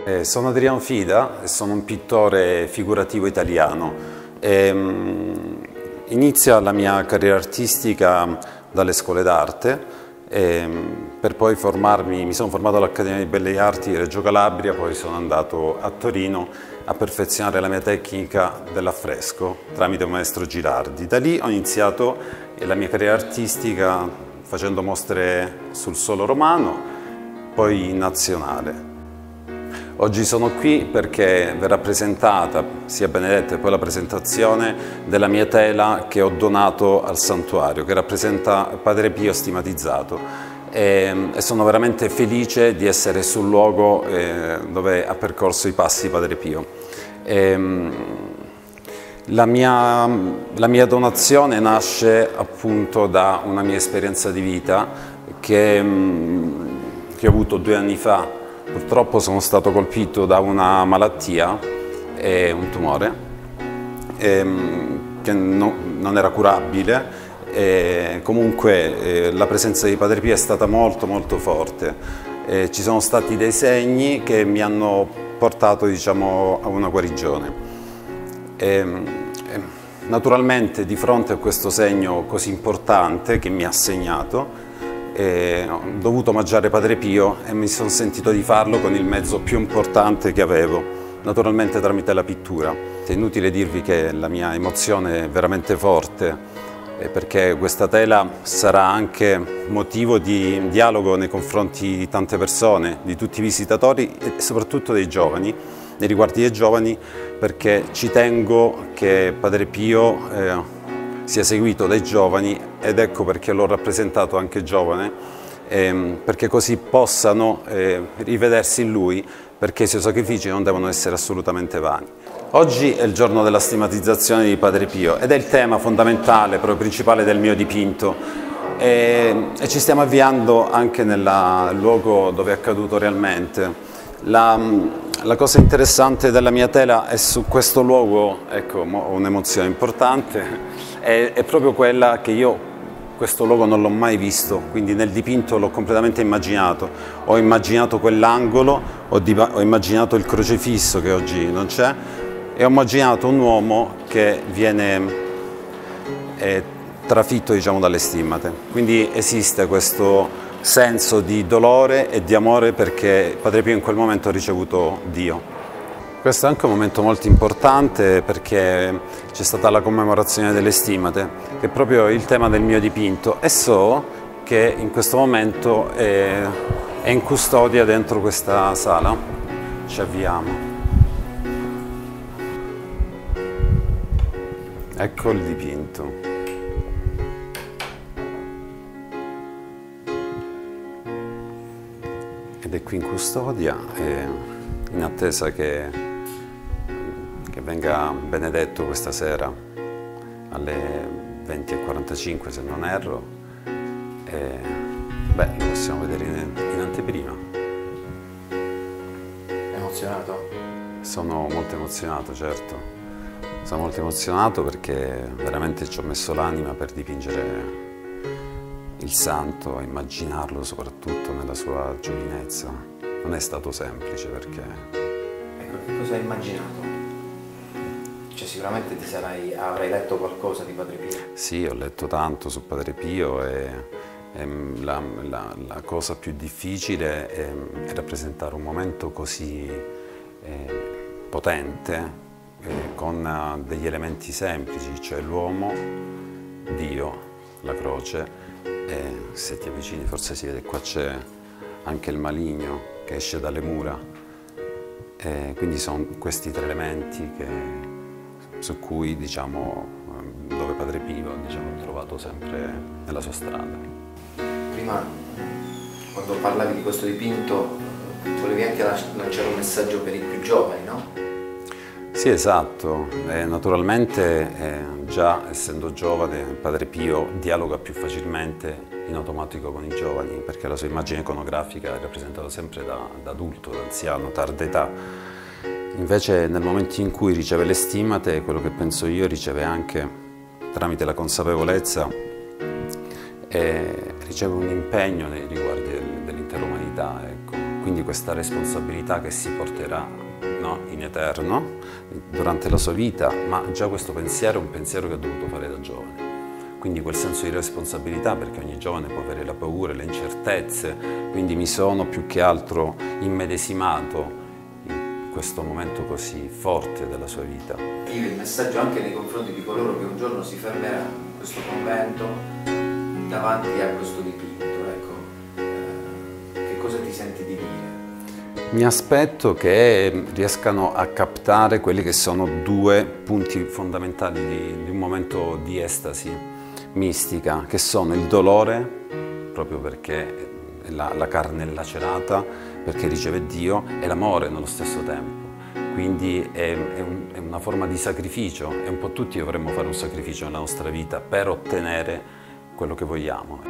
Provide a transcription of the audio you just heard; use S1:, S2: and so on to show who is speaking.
S1: Sono Adriano Fida e sono un pittore figurativo italiano. Inizia la mia carriera artistica dalle scuole d'arte, per poi mi sono formato all'Accademia di Belle Arti di Reggio Calabria, poi sono andato a Torino a perfezionare la mia tecnica dell'affresco tramite il maestro Girardi. Da lì ho iniziato la mia carriera artistica facendo mostre sul suolo romano, poi nazionale. Oggi sono qui perché verrà presentata sia Benedetta e poi la presentazione della mia tela che ho donato al santuario, che rappresenta Padre Pio stimatizzato, e sono veramente felice di essere sul luogo dove ha percorso i passi Padre Pio. La mia donazione nasce appunto da una mia esperienza di vita che ho avuto 2 anni fa. Purtroppo sono stato colpito da una malattia, un tumore, che non era curabile. Comunque la presenza di Padre Pio è stata molto forte. Ci sono stati dei segni che mi hanno portato, diciamo, a una guarigione. Naturalmente di fronte a questo segno così importante che mi ha segnato, ho dovuto omaggiare Padre Pio e mi sono sentito di farlo con il mezzo più importante che avevo, naturalmente tramite la pittura. È inutile dirvi che la mia emozione è veramente forte, perché questa tela sarà anche motivo di dialogo nei confronti di tante persone, di tutti i visitatori e soprattutto dei giovani, nei riguardi dei giovani, perché ci tengo che Padre Pio sia seguito dai giovani, ed ecco perché l'ho rappresentato anche giovane, perché così possano rivedersi in lui, perché i suoi sacrifici non devono essere assolutamente vani. Oggi è il giorno della stimatizzazione di Padre Pio ed è il tema fondamentale, proprio principale del mio dipinto, e ci stiamo avviando anche nel luogo dove è accaduto realmente. La cosa interessante della mia tela è su questo luogo, ecco, ho un'emozione importante, è proprio quella che io questo luogo non l'ho mai visto, quindi nel dipinto l'ho completamente immaginato. Ho immaginato quell'angolo, ho immaginato il crocefisso che oggi non c'è, e ho immaginato un uomo che viene trafitto, diciamo, dalle stimmate. Quindi esiste questo senso di dolore e di amore perché Padre Pio in quel momento ha ricevuto Dio. Questo è anche un momento molto importante perché c'è stata la commemorazione delle stimmate, che è proprio il tema del mio dipinto, e so che in questo momento è in custodia dentro questa sala. Ci avviamo. Ecco il dipinto. Ed è qui in custodia, in attesa che venga benedetto questa sera alle 20:45, se non erro. Beh, lo possiamo vedere in anteprima.
S2: Emozionato?
S1: Sono molto emozionato, certo. Sono molto emozionato perché veramente ci ho messo l'anima per dipingere il santo, immaginarlo soprattutto nella sua giovinezza. Non è stato semplice perché...
S2: Ecco, che cosa hai immaginato? Cioè sicuramente avrai letto qualcosa di Padre Pio.
S1: Sì, ho letto tanto su Padre Pio e la cosa più difficile è rappresentare un momento così potente con degli elementi semplici, cioè l'uomo, Dio, la croce, e se ti avvicini forse si vede qua c'è anche il maligno che esce dalle mura, quindi sono questi 3 elementi su cui, diciamo, dove Padre Pio, diciamo, ho trovato sempre nella sua strada.
S2: Prima, quando parlavi di questo dipinto, volevi anche lanciare un messaggio per i più giovani, no?
S1: Sì, esatto. Naturalmente, già essendo giovane, Padre Pio dialoga più facilmente in automatico con i giovani, perché la sua immagine iconografica è rappresentata sempre da adulto, da anziano, tarda età. Invece nel momento in cui riceve le stimmate, quello che penso io riceve anche, tramite la consapevolezza, riceve un impegno nei riguardi dell'intera umanità, ecco. quindi questa responsabilità che si porterà, no, in eterno durante la sua vita, ma già questo pensiero è un pensiero che ha dovuto fare da giovane. Quindi quel senso di responsabilità, perché ogni giovane può avere la paura, le incertezze, quindi mi sono più che altro immedesimato in questo momento così forte della sua vita.
S2: Il messaggio anche nei confronti di coloro che un giorno si fermerà in questo convento davanti a questo dipinto, ecco, che cosa ti senti di dire?
S1: Mi aspetto che riescano a captare quelli che sono due punti fondamentali di un momento di estasi mistica, che sono il dolore, proprio perché è la carne lacerata, perché riceve Dio, e l'amore nello stesso tempo. Quindi è una forma di sacrificio, e un po' tutti dovremmo fare un sacrificio nella nostra vita per ottenere quello che vogliamo.